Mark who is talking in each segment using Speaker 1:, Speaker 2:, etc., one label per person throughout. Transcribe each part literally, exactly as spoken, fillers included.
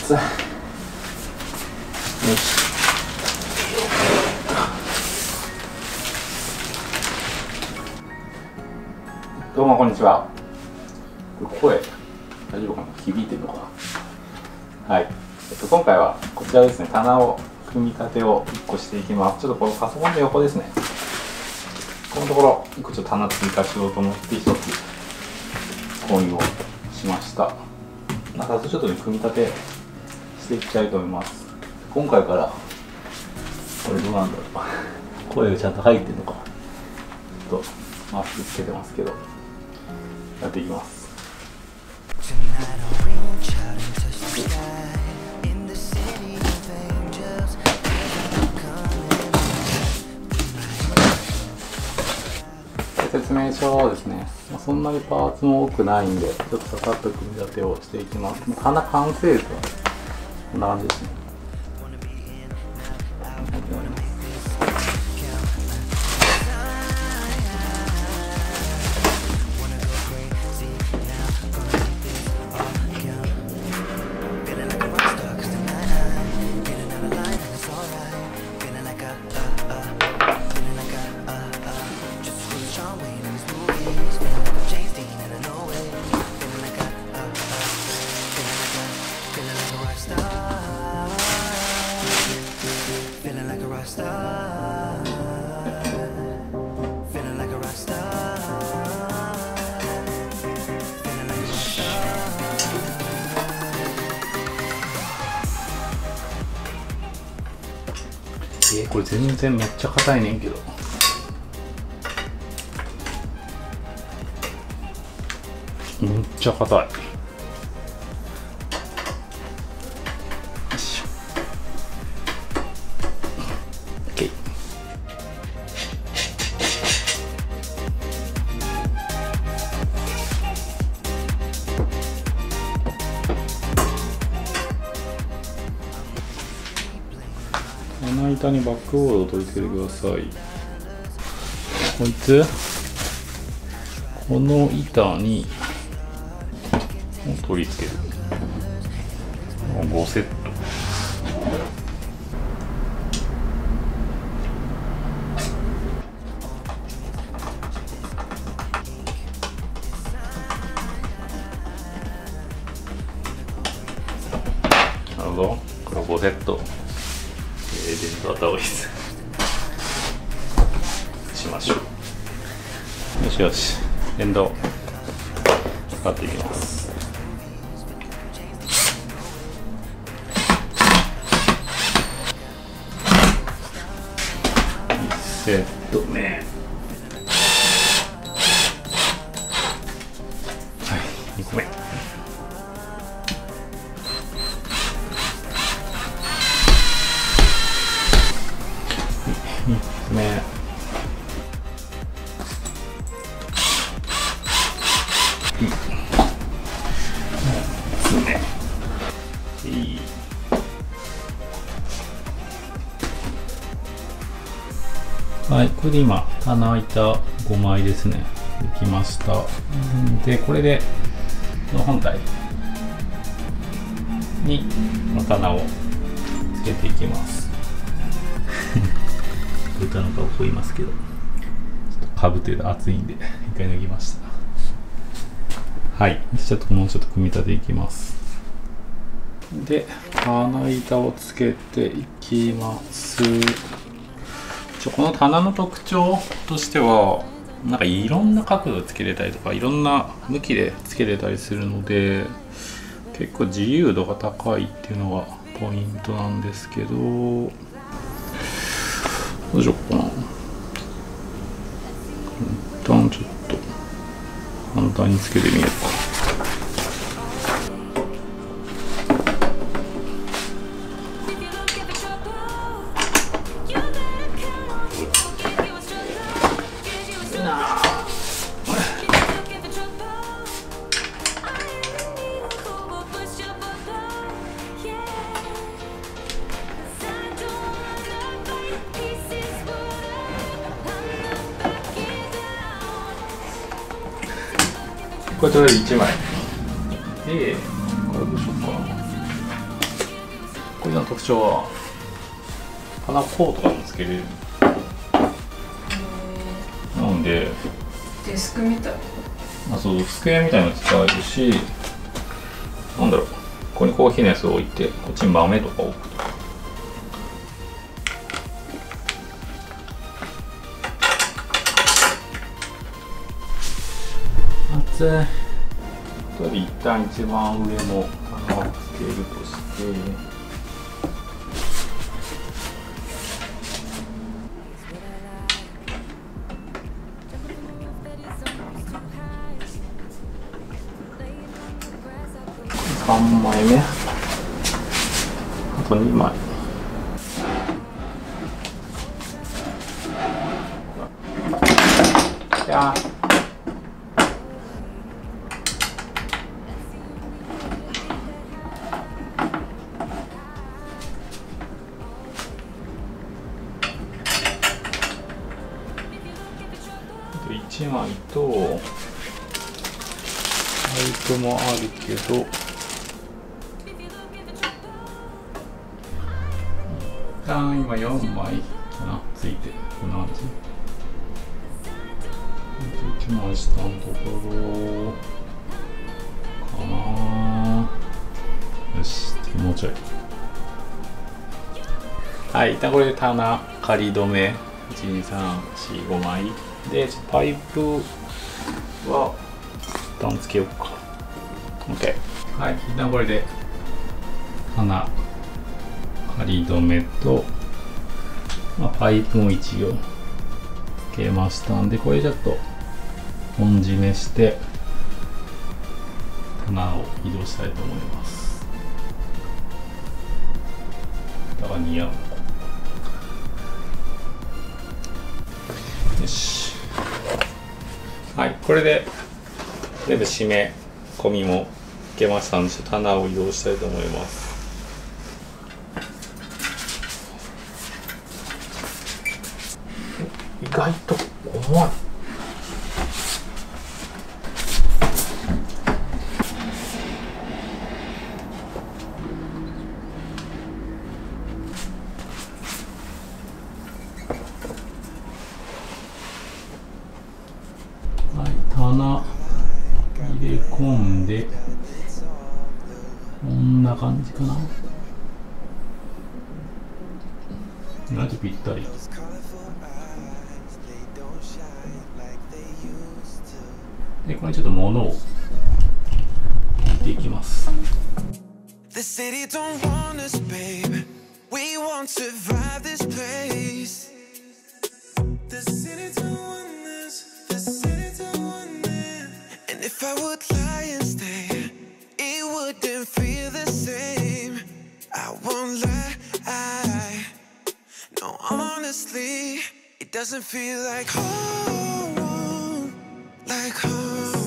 Speaker 1: つ。よし。どうもこんにちは。声大丈夫かな、響いてるのかな。はい、えっと、今回はこちらですね、棚を組み立てをいっこしていきます。ちょっとこのパソコンの横ですね、このところいっこちょっと棚追加しようと思ってひとつ購入をしました。またちょっとね、組み立てしていきたいと思います。今回からこれどうなんだろう声がちゃんと入ってるのか、ちょっとマスクつけてますけどやっていきます。説明書ですね、そんなにパーツも多くないんで、ちょっとささっと組み立てをしていきます。棚完成図はこんな感じですね。えー、これ全然めっちゃ硬いねんけど。めっちゃ硬い。よいしょ。OK。棚板にバックボードを取り付けてください。こいつこの板に取り付ける。ごセット。なるほど、これごセット。えー、電動あった方がいいです。しましょう。よしよし、電動使っていきます。いちセット目。はい、にこめ。みっつめ。はい、これで今棚板ごまいですね、できました。でこれでこの本体に棚をつけていきます。豚の顔こいますけど、ちょっとかぶってると熱いんで一回脱ぎました。はい、ちょっともうちょっと組み立ていきます。で棚板をつけていきます。ちょこの棚の特徴としては、なんかいろんな角度つけれたりとかいろんな向きでつけれたりするので、結構自由度が高いっていうのがポイントなんですけど、どうしよっかな。一旦ちょっと反対につけてみようか。これとりあえずいちまいで、これどうしようか。 れの特徴は棚こうとかもつけれる。なんで
Speaker 2: デスクみたい。
Speaker 1: あ、そう、机みたいなの使えるし、なんだろう、ここにコーヒーのやつを置いて、こっちに豆とか置くとか。熱い。とりあえず一旦一番上の棚をつけるとして、さんまいめ、あとにまい。いやーいちまいとパイプもあるけど、一旦今よんまいかな、ついてこんな感じ。いちまい下のところかな。よし、もうちょい。はい、一旦これで棚仮止めいちにさんよんごまいで、パイプは一旦つけようか。 OK。 はい、一旦これで棚仮止めと、まあ、パイプも一応つけましたんで、これちょっと本締めして棚を移動したいと思います。だから似合う。よし。はい、これで全部締め込みもいけましたので、棚を移動したいと思います。意外と重い。はい、棚入れ込んで、こんな感じかな。意外とぴったり。で、これちょっと物を置いていきます。The city don't want us, babe. We won't survive this place. The city don't want us. The city don't want it. And if I would lie and stay, it wouldn't feel the same. I won't lie. No, honestly, it doesn't feel like home, like home.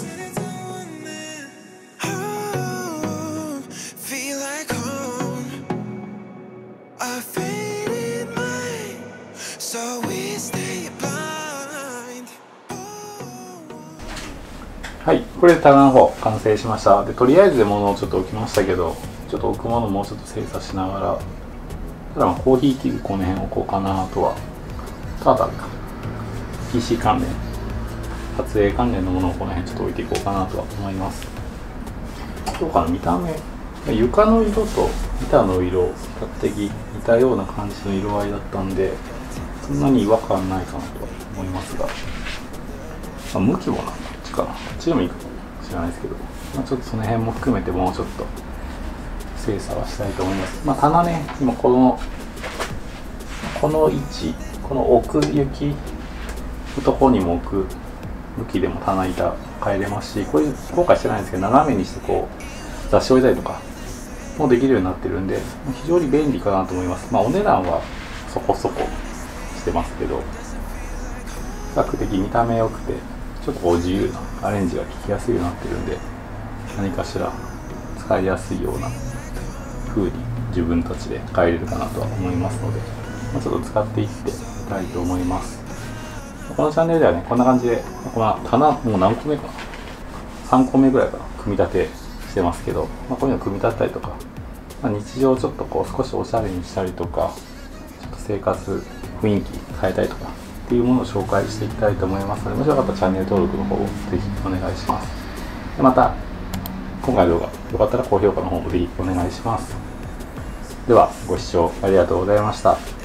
Speaker 1: はい、これで棚の方完成しました。で、とりあえず物をちょっと置きましたけど、ちょっと置くものもうちょっと精査しながら、ただまあコーヒー器具この辺置こうかなとは、ただか ピーシー 関連、撮影関連のものをこの辺ちょっと置いていこうかなとは思います。どうかな、見た目、床の色と板の色、比較的似たような感じの色合いだったんで、そんなに違和感ないかなとは思いますが、まあ、向きもなんだ。こっちでもいいかもしれないですけど、まあ、ちょっとその辺も含めてもうちょっと精査はしたいと思います。まあ、棚ね、今このこの位置、この奥行きのところにも置く向きでも棚板変えれますし、これ後悔してないんですけど、斜めにしてこう雑誌置いたりとかもできるようになってるんで、非常に便利かなと思います。まあ、お値段はそこそこしてますけど、比較的見た目良くてちょっとこう自由なアレンジが効きやすいようになってるんで、何かしら使いやすいような風に自分たちで変えれるかなとは思いますので、まあ、ちょっと使っていってみたいと思います。このチャンネルではね、こんな感じで、この棚もう何個目かな、さんこめぐらいかな、組み立てしてますけど、まあ、こういうの組み立てたりとかまあ、日常をちょっとこう少しおしゃれにしたりとか、ちょっと生活雰囲気変えたりとかっていうものを紹介していきたいと思いますので、もしよかったらチャンネル登録の方をぜひお願いします。でまた今回の動画よかったら高評価の方もぜひお願いします。ではご視聴ありがとうございました。